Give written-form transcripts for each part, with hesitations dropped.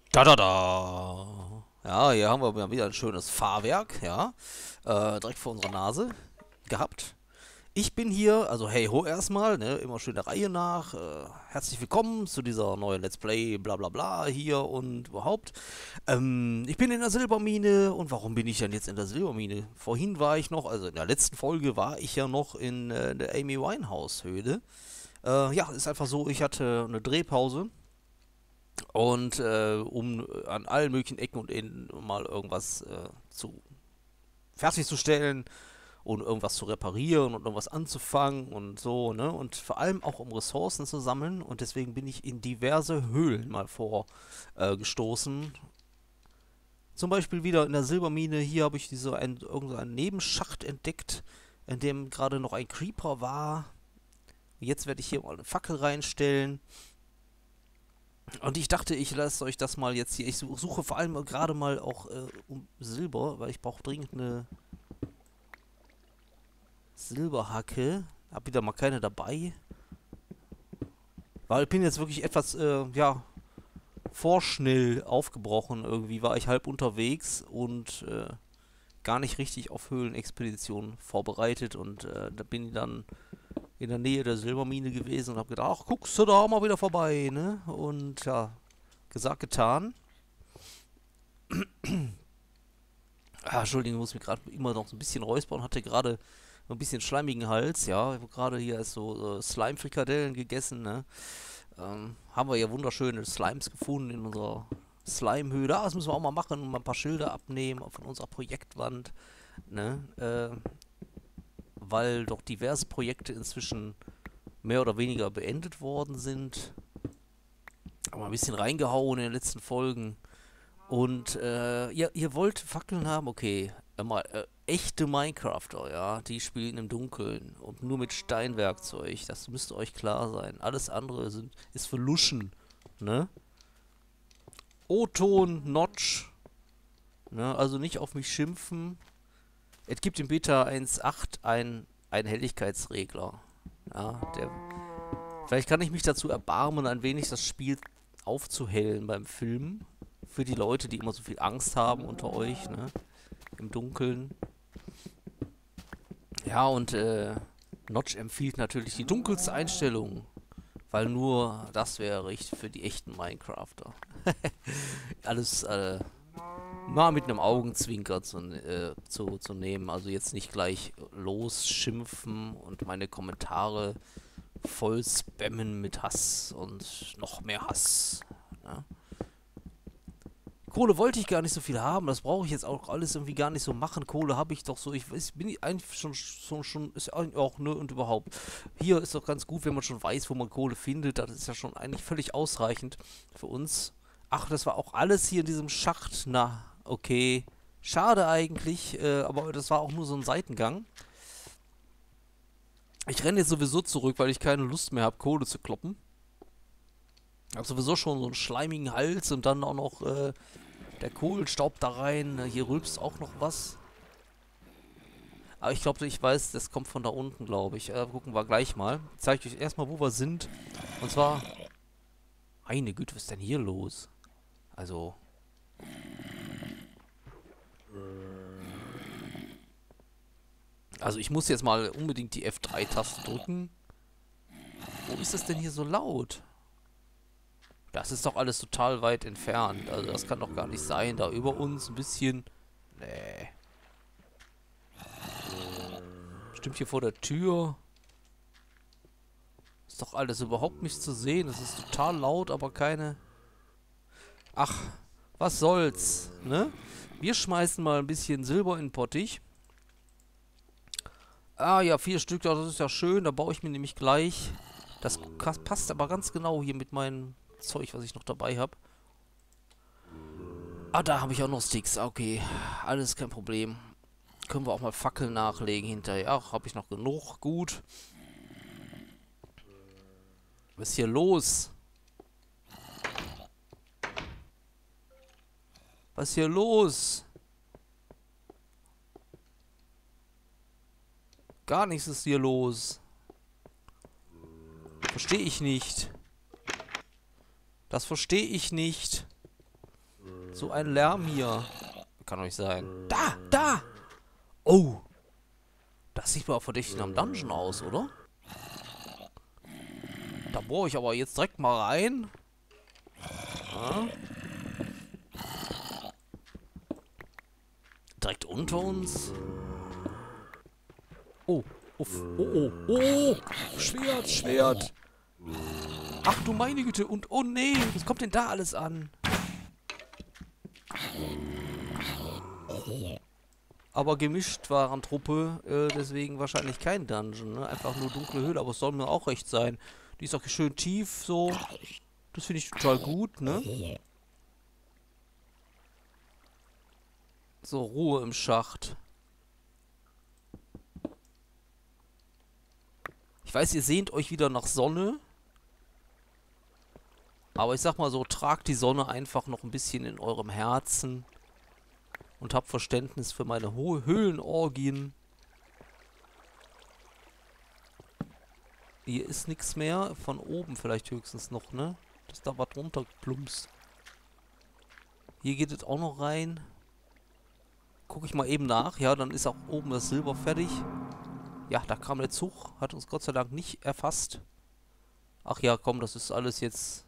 Da da da. Ja, hier haben wir wieder ein schönes Fahrwerk, ja. Direkt vor unserer Nase gehabt. Ich bin hier, also hey ho erstmal, ne, immer schön der Reihe nach. Herzlich willkommen zu dieser neuen Let's Play, bla bla bla hier und überhaupt. Ich bin in der Silbermine und warum bin ich denn jetzt in der Silbermine? Vorhin war ich noch, also in der letzten Folge war ich ja noch in der Amy Winehouse Höhle. Ja, ist einfach so, ich hatte eine Drehpause. Und um an allen möglichen Ecken und Enden mal irgendwas fertigzustellen und irgendwas zu reparieren und irgendwas anzufangen und so, ne? Und vor allem auch um Ressourcen zu sammeln. Und deswegen bin ich in diverse Höhlen mal vorgestoßen. Zum Beispiel wieder in der Silbermine. Hier habe ich irgendeinen Nebenschacht entdeckt, in dem gerade noch ein Creeper war. Jetzt werde ich hier mal eine Fackel reinstellen. Und ich dachte, ich lasse euch das mal jetzt hier. Ich suche vor allem gerade mal auch um Silber, weil ich brauche dringend eine Silberhacke. Hab wieder mal keine dabei. Weil ich bin jetzt wirklich etwas, ja, vorschnell aufgebrochen. Irgendwie war ich halb unterwegs und gar nicht richtig auf Höhlenexpeditionen vorbereitet. Und da bin ich dann in der Nähe der Silbermine gewesen und habe gedacht, ach, guckst du da mal wieder vorbei, ne? Und ja, gesagt, getan. Entschuldigung, ich muss mich gerade immer noch so ein bisschen räuspern. Hatte gerade so ein bisschen schleimigen Hals, ja. Ich habe gerade hier erst so Slime-Frikadellen gegessen, ne? Haben wir ja wunderschöne Slimes gefunden in unserer Slime-Höhle. Das müssen wir auch mal machen und mal ein paar Schilder abnehmen von unserer Projektwand, ne? Weil doch diverse Projekte inzwischen mehr oder weniger beendet worden sind. Aber ein bisschen reingehauen in den letzten Folgen. Und ihr wollt Fackeln haben? Okay. Mal, echte Minecrafter, ja, die spielen im Dunkeln und nur mit Steinwerkzeug. Das müsste euch klar sein. Alles andere ist für Luschen, ne? O-Ton, Notch, ne? Also nicht auf mich schimpfen. Es gibt in Beta 1.8 einen Helligkeitsregler. Ja, vielleicht kann ich mich dazu erbarmen, ein wenig das Spiel aufzuhellen beim Filmen. Für die Leute, die immer so viel Angst haben unter euch, ne? Im Dunkeln. Ja, und Notch empfiehlt natürlich die dunkelste Einstellung, weil nur das wäre richtig für die echten Minecrafter. Alles mal mit einem Augenzwinker zu nehmen. Also jetzt nicht gleich losschimpfen und meine Kommentare voll spammen mit Hass und noch mehr Hass. Ja. Kohle wollte ich gar nicht so viel haben, das brauche ich jetzt auch alles irgendwie gar nicht so machen. Kohle habe ich doch so, ich weiß, bin ich eigentlich schon, ist eigentlich auch, ne, und überhaupt. Hier ist doch ganz gut, wenn man schon weiß, wo man Kohle findet, das ist ja schon eigentlich völlig ausreichend für uns. Ach, das war auch alles hier in diesem Schacht, na, okay. Schade eigentlich, aber das war auch nur so ein Seitengang. Ich renne jetzt sowieso zurück, weil ich keine Lust mehr habe, Kohle zu kloppen. Ich habe sowieso schon so einen schleimigen Hals und dann auch noch der Kohlenstaub da rein. Hier rülpst auch noch was. Aber ich glaube, ich weiß, das kommt von da unten, glaube ich. Gucken wir gleich mal. Ich zeige euch erstmal, wo wir sind. Und zwar... Meine Güte, was ist denn hier los? Also... Also ich muss jetzt mal unbedingt die F3-Taste drücken. Wo ist es denn hier so laut? Das ist doch alles total weit entfernt. Also das kann doch gar nicht sein. Da über uns ein bisschen... Nee. Bestimmt hier vor der Tür. Ist doch alles überhaupt nicht zu sehen. Es ist total laut, aber keine... Ach, was soll's, ne? Wir schmeißen mal ein bisschen Silber in den Pottich. Ah ja, 4 Stück, das ist ja schön. Da baue ich mir nämlich gleich... Das passt aber ganz genau hier mit meinem Zeug, was ich noch dabei habe. Ah, da habe ich auch noch Sticks. Okay, alles kein Problem. Können wir auch mal Fackeln nachlegen hinterher. Ach, habe ich noch genug. Gut. Was ist hier los? Was ist hier los? Gar nichts ist hier los. Verstehe ich nicht. Das verstehe ich nicht. So ein Lärm hier. Kann doch nicht sein. Da! Da! Oh! Das sieht mal verdächtig nach einem Dungeon aus, oder? Da bohre ich aber jetzt direkt mal rein. Ja. Direkt unter uns. Oh. Uff. Oh, oh, oh. Schwert, Schwert. Ach du meine Güte. Und oh nee, was kommt denn da alles an? Aber gemischt waren Truppe, deswegen wahrscheinlich kein Dungeon, ne? Einfach nur dunkle Höhle, aber es soll mir auch recht sein. Die ist auch schön tief, so. Das finde ich total gut, ne? So, Ruhe im Schacht. Ich weiß, ihr sehnt euch wieder nach Sonne. Aber ich sag mal so, tragt die Sonne einfach noch ein bisschen in eurem Herzen. Und habt Verständnis für meine Höhlenorgien. Hier ist nichts mehr. Von oben vielleicht höchstens noch, ne? Dass da was runterplumpst. Hier geht es auch noch rein. Gucke ich mal eben nach. Ja, dann ist auch oben das Silber fertig. Ja, da kam der Zug. Hat uns Gott sei Dank nicht erfasst. Ach ja, komm, das ist alles jetzt...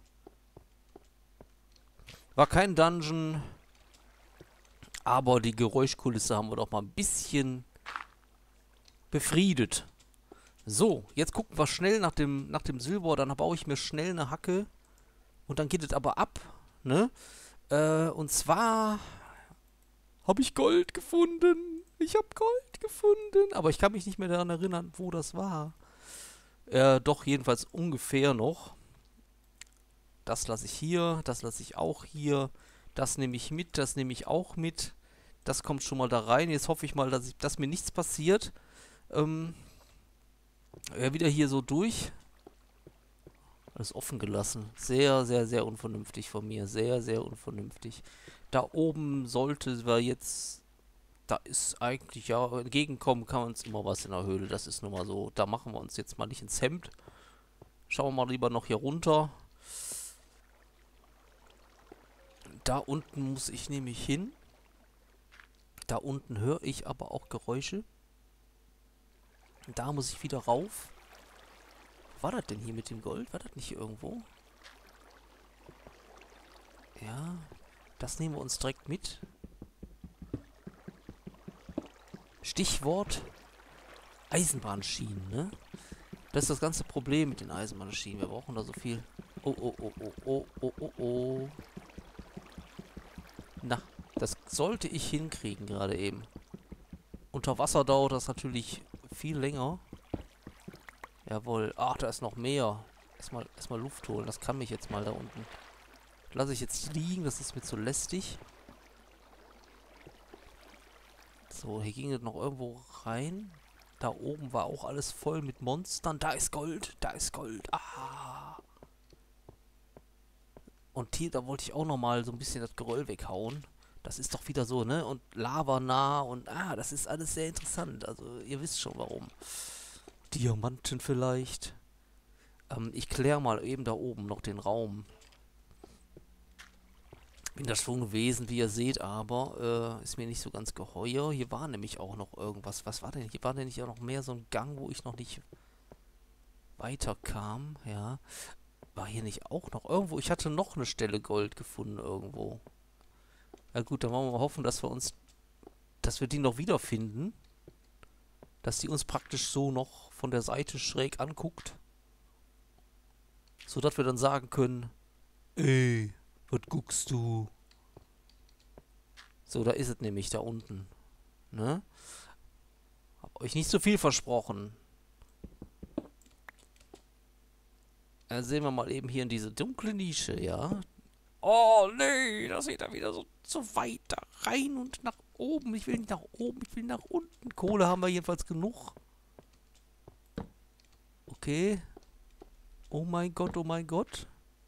War kein Dungeon. Aber die Geräuschkulisse haben wir doch mal ein bisschen befriedet. So, jetzt gucken wir schnell nach dem Silber. Dann baue ich mir schnell eine Hacke. Und dann geht es aber ab, ne? Und zwar habe ich Gold gefunden. Ich habe Gold gefunden. Aber ich kann mich nicht mehr daran erinnern, wo das war. Doch, jedenfalls ungefähr noch. Das lasse ich hier. Das lasse ich auch hier. Das nehme ich mit. Das nehme ich auch mit. Das kommt schon mal da rein. Jetzt hoffe ich mal, dass mir nichts passiert. Ja, wieder hier so durch. Alles offen gelassen. Sehr, sehr, sehr unvernünftig von mir. Sehr, sehr unvernünftig. Da oben sollte wir jetzt... Da ist eigentlich, ja, entgegenkommen kann uns immer was in der Höhle. Das ist nun mal so. Da machen wir uns jetzt mal nicht ins Hemd. Schauen wir mal lieber noch hier runter. Da unten muss ich nämlich hin. Da unten höre ich aber auch Geräusche. Da muss ich wieder rauf. Wo war das denn hier mit dem Gold? War das nicht hier irgendwo? Ja, das nehmen wir uns direkt mit. Stichwort Eisenbahnschienen, ne? Das ist das ganze Problem mit den Eisenbahnschienen. Wir brauchen da so viel. Oh, oh, oh, oh, oh, oh, oh, oh. Na, das sollte ich hinkriegen gerade eben. Unter Wasser dauert das natürlich viel länger. Jawohl. Ach, da ist noch mehr. Erstmal Luft holen. Das kann mich jetzt mal da unten. Lasse ich jetzt liegen. Das ist mir zu lästig. So, hier ging es noch irgendwo rein. Da oben war auch alles voll mit Monstern. Da ist Gold. Da ist Gold. Ah. Und hier, da wollte ich auch nochmal so ein bisschen das Geröll weghauen. Das ist doch wieder so, ne? Und Lava nah und... Ah, das ist alles sehr interessant. Also, ihr wisst schon, warum. Diamanten vielleicht. Ich kläre mal eben da oben noch den Raum. Bin da schon gewesen, wie ihr seht, aber ist mir nicht so ganz geheuer. Hier war nämlich auch noch irgendwas. Was war denn? Hier war denn nicht auch noch mehr so ein Gang, wo ich noch nicht weiterkam. Ja. War hier nicht auch noch irgendwo? Ich hatte noch eine Stelle Gold gefunden irgendwo. Na gut, dann wollen wir mal hoffen, dass wir die noch wiederfinden. Dass die uns praktisch so noch von der Seite schräg anguckt. So dass wir dann sagen können, ey, was guckst du? So, da ist es nämlich, da unten. Ne? Hab euch nicht so viel versprochen. Dann sehen wir mal eben hier in diese dunkle Nische, ja. Oh, nee, das geht da wieder so weit da rein und nach oben. Ich will nicht nach oben, ich will nach unten. Kohle haben wir jedenfalls genug. Okay. Oh mein Gott, oh mein Gott.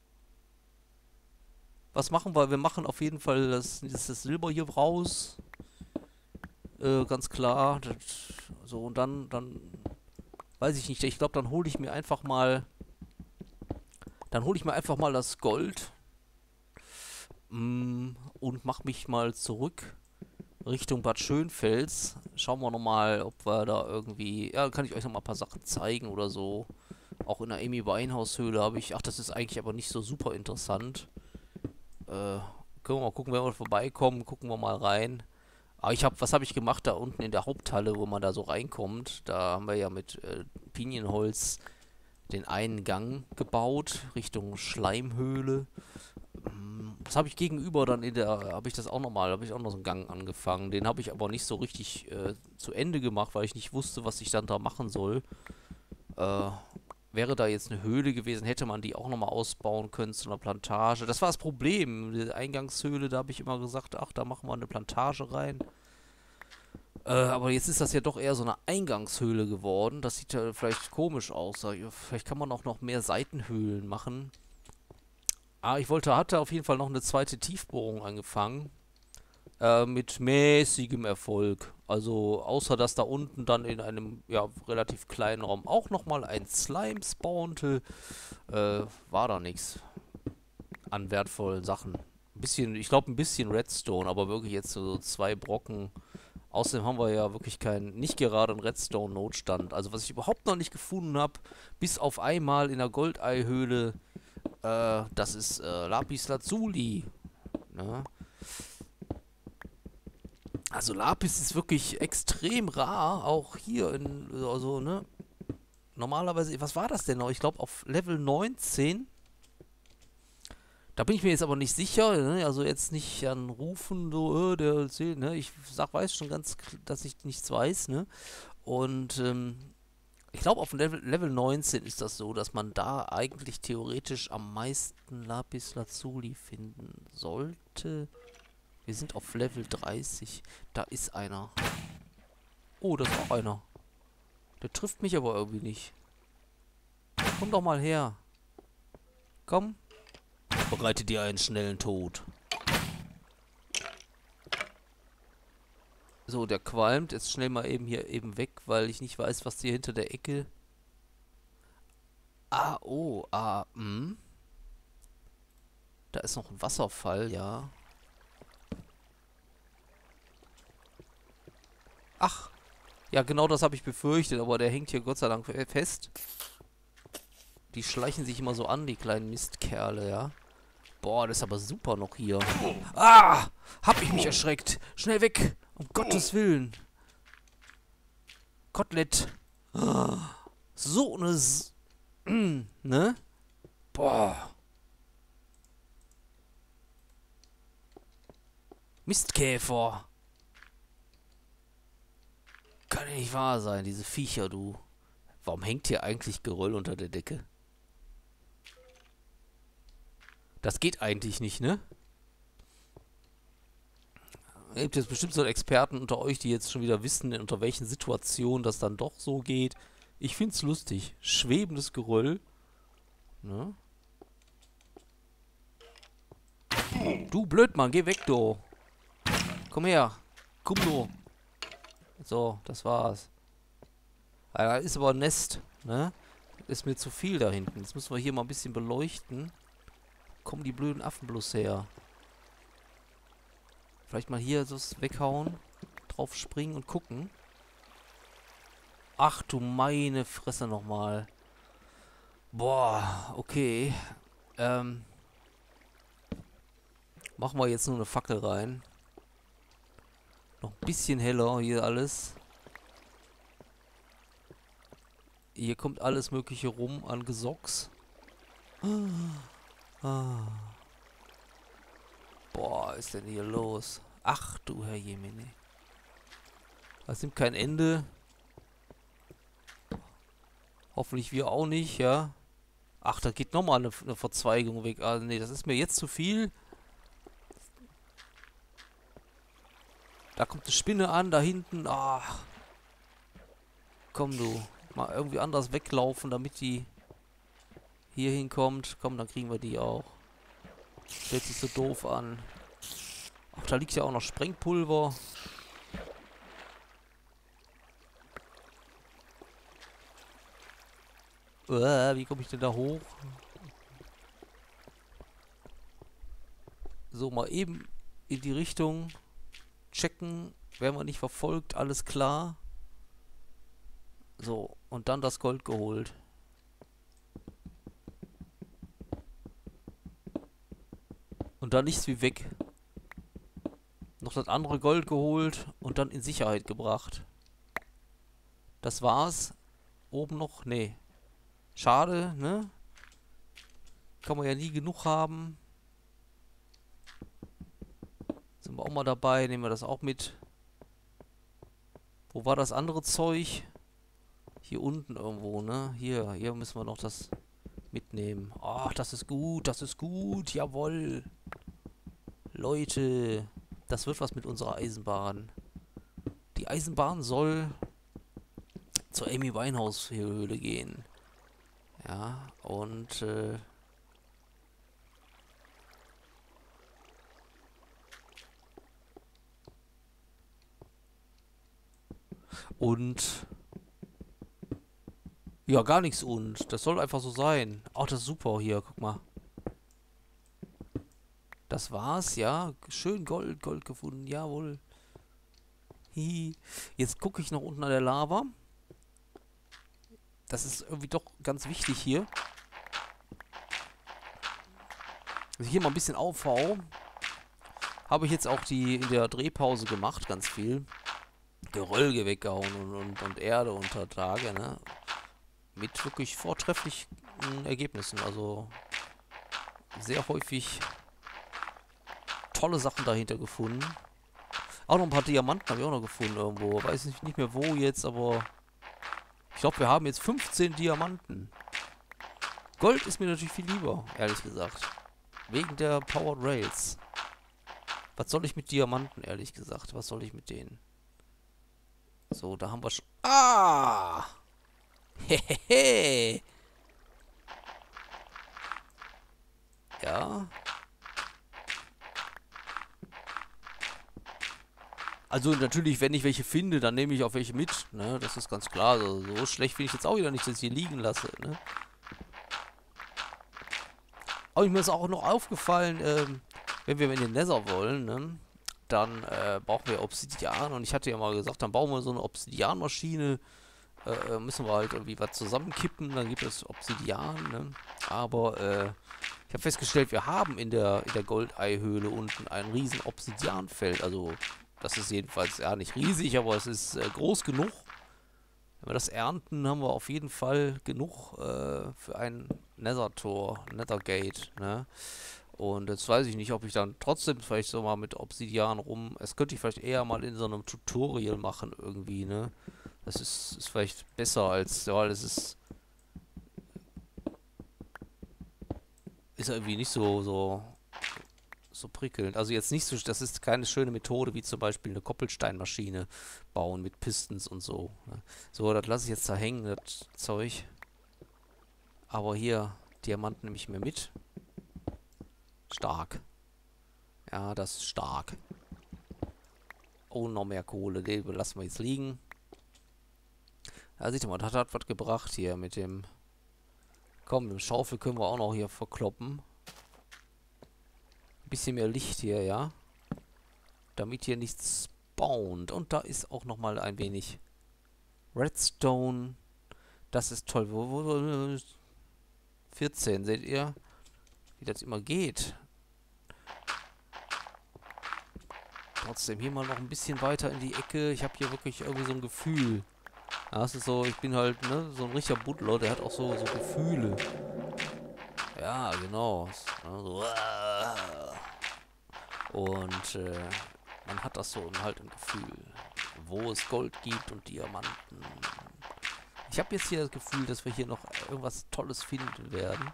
Was machen wir? Wir machen auf jeden Fall das Silber hier raus. Ganz klar. So, und dann weiß ich nicht. Ich glaube, dann hole ich mir einfach mal... Dann hole ich mir einfach mal das Gold. Und und mache mich mal zurück Richtung Bad Schönfels. Schauen wir nochmal, ob wir da irgendwie... Ja, kann ich euch nochmal ein paar Sachen zeigen oder so. Auch in der Amy Winehouse Höhle habe ich... Ach, das ist eigentlich aber nicht so super interessant. Können wir mal gucken, wenn wir vorbeikommen. Gucken wir mal rein. Aber was habe ich gemacht da unten in der Haupthalle, wo man da so reinkommt? Da haben wir ja mit Pinienholz den einen Gang gebaut, Richtung Schleimhöhle. Das habe ich gegenüber dann habe ich auch noch so einen Gang angefangen. Den habe ich aber nicht so richtig zu Ende gemacht, weil ich nicht wusste, was ich dann da machen soll. Wäre da jetzt eine Höhle gewesen, hätte man die auch nochmal ausbauen können zu einer Plantage. Das war das Problem. Die Eingangshöhle, da habe ich immer gesagt, ach, da machen wir eine Plantage rein. Aber jetzt ist das ja doch eher so eine Eingangshöhle geworden. Das sieht ja vielleicht komisch aus. Vielleicht kann man auch noch mehr Seitenhöhlen machen. Ich hatte auf jeden Fall noch eine zweite Tiefbohrung angefangen. Mit mäßigem Erfolg. Also, außer dass da unten dann in einem, ja, relativ kleinen Raum auch nochmal ein Slime spawnte, war da nichts an wertvollen Sachen. Ich glaube ein bisschen Redstone, aber wirklich jetzt so 2 Brocken. Außerdem haben wir ja wirklich nicht gerade einen Redstone-Notstand. Also, was ich überhaupt noch nicht gefunden habe, bis auf einmal in der Goldeihöhle, das ist Lapis Lazuli. Ne? Also Lapis ist wirklich extrem rar, auch hier also, ne? Normalerweise, was war das denn noch? Ich glaube auf Level 19. Da bin ich mir jetzt aber nicht sicher, ne? Also jetzt nicht an Rufen, so, der erzählt, ne? Ich weiß schon ganz, dass ich nichts weiß, ne? Und, ich glaube, auf Level 19 ist das so, dass man da eigentlich theoretisch am meisten Lapis Lazuli finden sollte. Wir sind auf Level 30. Da ist einer. Oh, da ist auch einer. Der trifft mich aber irgendwie nicht. Komm doch mal her. Komm. Bereite dir einen schnellen Tod. So, der qualmt. Jetzt schnell mal eben weg, weil ich nicht weiß, was hier hinter der Ecke... Da ist noch ein Wasserfall, ja. Ach, ja, genau das habe ich befürchtet, aber der hängt hier Gott sei Dank fest. Die schleichen sich immer so an, die kleinen Mistkerle, ja. Boah, das ist aber super noch hier. Ah, hab ich mich erschreckt. Schnell weg, um Gottes Willen. Kotelett. So eine... ne? Boah. Mistkäfer. Kann ja nicht wahr sein, diese Viecher, du. Warum hängt hier eigentlich Geröll unter der Decke? Das geht eigentlich nicht, ne? Es gibt jetzt bestimmt so Experten unter euch, die jetzt schon wieder wissen, unter welchen Situationen das dann doch so geht. Ich find's lustig. Schwebendes Geröll. Ne? Du Blödmann, geh weg, du. Komm her. Komm, du. So, das war's. Da ist aber ein Nest, ne? Ist mir zu viel da hinten. Jetzt müssen wir hier mal ein bisschen beleuchten. Kommen die blöden Affen bloß her. Vielleicht mal hier so weghauen. Drauf springen und gucken. Ach du meine Fresse nochmal. Boah, okay. Machen wir jetzt nur eine Fackel rein. Noch ein bisschen heller hier alles. Hier kommt alles mögliche rum an Gesocks. Boah, ist denn hier los? Ach du Herr Jemine. Das nimmt kein Ende. Hoffentlich wir auch nicht, ja. Ach, da geht nochmal eine Verzweigung weg. Also nee, das ist mir jetzt zu viel. Da kommt eine Spinne an, da hinten. Ach. Komm du. Mal irgendwie anders weglaufen, damit die hier hinkommt. Komm, dann kriegen wir die auch. Stellt sich so doof an. Ach, da liegt ja auch noch Sprengpulver. Wie komme ich denn da hoch? So, mal eben in die Richtung. Checken. Werden wir nicht verfolgt. Alles klar. So. Und dann das Gold geholt. Und dann nichts wie weg. Noch das andere Gold geholt und dann in Sicherheit gebracht. Das war's. Oben noch? Nee. Schade, ne? Kann man ja nie genug haben. Sind wir auch mal dabei. Nehmen wir das auch mit. Wo war das andere Zeug? Hier unten irgendwo, ne? Hier müssen wir noch das mitnehmen. Ach, das ist gut, das ist gut. Jawohl. Leute, das wird was mit unserer Eisenbahn. Die Eisenbahn soll zur Amy Winehouse Höhle gehen. Ja, und ja, gar nichts und. Das soll einfach so sein. Ach, das ist super hier, guck mal. Das war's, ja. Schön Gold gefunden, jawohl. Hihi. Jetzt gucke ich noch unten an der Lava. Das ist irgendwie doch ganz wichtig hier. Also hier mal ein bisschen Aufbau. Habe ich jetzt auch in der Drehpause gemacht, ganz viel. Geröll weggehauen und Erde unter Tage, ne? Mit wirklich vortrefflichen Ergebnissen. Also sehr häufig tolle Sachen dahinter gefunden. Auch noch ein paar Diamanten habe ich auch noch gefunden irgendwo. Weiß nicht mehr wo jetzt, aber ich glaube, wir haben jetzt 15 Diamanten. Gold ist mir natürlich viel lieber, ehrlich gesagt. Wegen der Powered Rails. Was soll ich mit Diamanten, ehrlich gesagt? Was soll ich mit denen? So, da haben wir schon... Ah! Hehehe! Ja. Also natürlich, wenn ich welche finde, dann nehme ich auch welche mit, ne? Das ist ganz klar. Also, so schlecht finde ich jetzt auch wieder nicht, dass ich hier liegen lasse, ne? Aber mir ist auch noch aufgefallen, wenn wir in den Nether wollen, ne? Dann brauchen wir Obsidian. Und ich hatte ja mal gesagt, dann bauen wir so eine Obsidianmaschine. Müssen wir halt irgendwie was zusammenkippen, dann gibt es Obsidian, ne? Aber ich habe festgestellt, wir haben in der Goldeihöhle unten ein riesen Obsidianfeld. Also das ist jedenfalls ja nicht riesig, aber es ist groß genug. Wenn wir das ernten, haben wir auf jeden Fall genug für ein Nether-Tor, Nethergate, ne? Und jetzt weiß ich nicht, ob ich dann trotzdem vielleicht so mal mit Obsidian es könnte ich vielleicht eher mal in so einem Tutorial machen irgendwie, ne? Das ist vielleicht besser als, ja, das ist irgendwie nicht so prickelnd. Also jetzt nicht so, das ist keine schöne Methode, wie zum Beispiel eine Koppelsteinmaschine bauen mit Pistons und so, ne? So, das lasse ich jetzt da hängen, das Zeug. Aber hier, Diamanten nehme ich mir mit. Stark. Ja, das ist stark. Oh, noch mehr Kohle. Den lassen wir jetzt liegen. Ja, seht ihr mal, das hat was gebracht hier mit dem... Komm, mit dem Schaufel können wir auch noch hier verkloppen. Ein bisschen mehr Licht hier, ja. Damit hier nichts spawnt. Und da ist auch nochmal ein wenig Redstone. Das ist toll. 14, seht ihr? Wie das immer geht. Trotzdem hier mal noch ein bisschen weiter in die Ecke. Ich habe hier wirklich irgendwie so ein Gefühl. Ja, das ist so, ich bin halt, ne, so ein richtiger Buddler, der hat auch so Gefühle. Ja, genau. So, und man hat das so halt im Gefühl, wo es Gold gibt und Diamanten. Ich habe jetzt hier das Gefühl, dass wir hier noch irgendwas Tolles finden werden.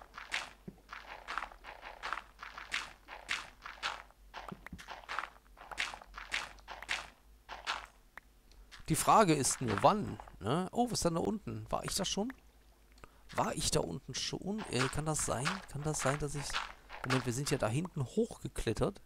Die Frage ist nur, wann? Ne? Oh, was ist denn da unten? War ich da schon? War ich da unten schon? Kann das sein? Kann das sein, dass ich... Moment, wir sind ja da hinten hochgeklettert.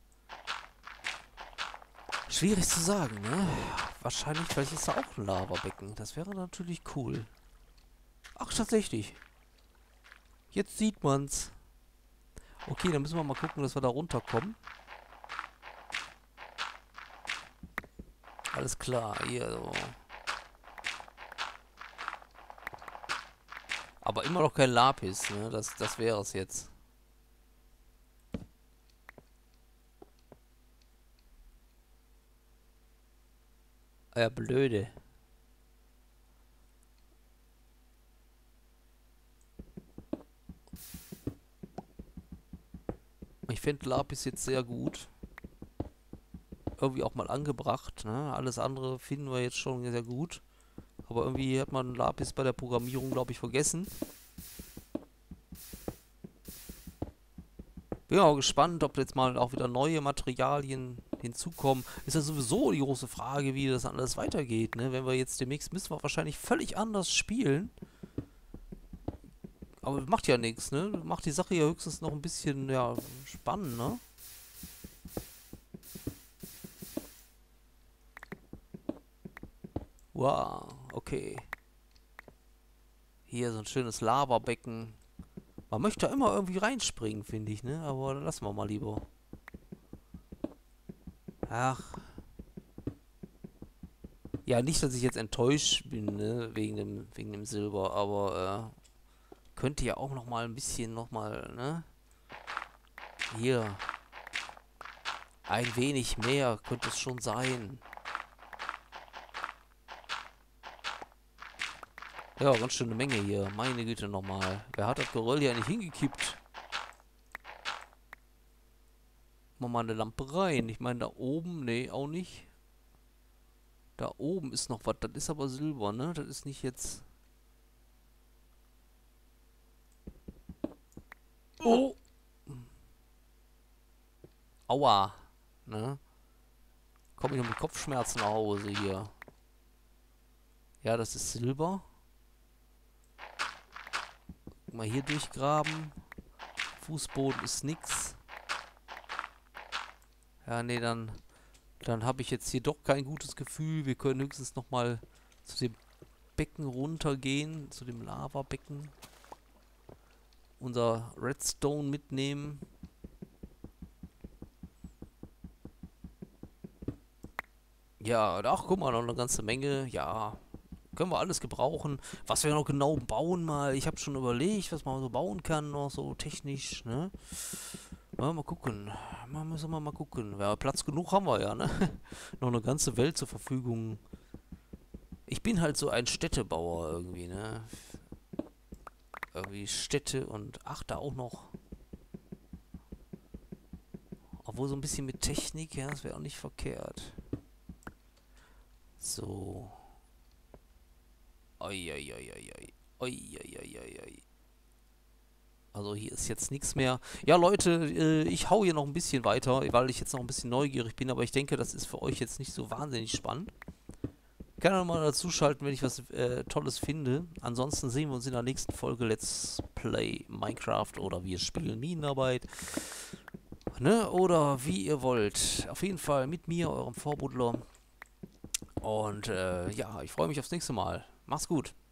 Schwierig zu sagen, ne? Wahrscheinlich, vielleicht ist da auch ein Lavabecken. Das wäre natürlich cool. Ach, tatsächlich. Jetzt sieht man's. Okay, dann müssen wir mal gucken, dass wir da runterkommen. Alles klar, hier so. Aber immer noch kein Lapis, ne? Das wäre es jetzt. Ja, blöde. Ich finde Lapis jetzt sehr gut. Irgendwie auch mal angebracht, ne? Alles andere finden wir jetzt schon sehr gut. Aber irgendwie hat man Lapis bei der Programmierung, glaube ich, vergessen. Bin auch gespannt, ob jetzt mal auch wieder neue Materialien hinzukommen. Ist ja sowieso die große Frage, wie das alles weitergeht, ne? Wenn wir jetzt demnächst müssen wir wahrscheinlich völlig anders spielen. Aber macht ja nichts, ne? Macht die Sache ja höchstens noch ein bisschen, ja, spannend, ne? Wow, okay. Hier so ein schönes Lavabecken. Man möchte da immer irgendwie reinspringen, finde ich, ne? Aber lassen wir mal lieber. Ach. Ja, nicht, dass ich jetzt enttäuscht bin, ne? Wegen dem Silber, aber könnte ja auch noch mal ein bisschen noch mal, ne? Hier. Ein wenig mehr könnte es schon sein. Ja, ganz schöne Menge hier. Meine Güte nochmal. Wer hat das Geröll ja nicht hingekippt? Machen wir mal eine Lampe rein. Ich meine, da oben, nee, auch nicht. Da oben ist noch was. Das ist aber Silber, ne? Das ist nicht jetzt... Oh! Aua! Ne? Komme ich noch mit Kopfschmerzen nach Hause hier. Ja, das ist Silber. Mal hier durchgraben. Fußboden ist nix. Ja, nee, dann habe ich jetzt hier doch kein gutes Gefühl. Wir können höchstens nochmal zu dem Becken runtergehen, zu dem Lavabecken. Unser Redstone mitnehmen. Ja, ach, guck mal, noch eine ganze Menge. Ja, können wir alles gebrauchen. Was wir noch genau bauen mal. Ich habe schon überlegt, was man so bauen kann, noch so technisch, ne? Ja, mal gucken. Müssen wir mal gucken. Ja, Platz genug haben wir ja, ne? Noch eine ganze Welt zur Verfügung. Ich bin halt so ein Städtebauer irgendwie, ne? Irgendwie Städte und ach, da auch noch. Obwohl so ein bisschen mit Technik, ja, das wäre auch nicht verkehrt. So. Oi, oi, oi, oi, oi. Oi, oi, oi, oi, oi. Also hier ist jetzt nichts mehr. Ja, Leute, ich hau hier noch ein bisschen weiter, weil ich jetzt noch ein bisschen neugierig bin, aber ich denke, das ist für euch jetzt nicht so wahnsinnig spannend. Ich kann ja mal dazu schalten, wenn ich was Tolles finde. Ansonsten sehen wir uns in der nächsten Folge Let's Play Minecraft oder wir spielen Minenarbeit. Ne? Oder wie ihr wollt. Auf jeden Fall mit mir, eurem Vorbuddler. Und ja, ich freue mich aufs nächste Mal. Macht's gut.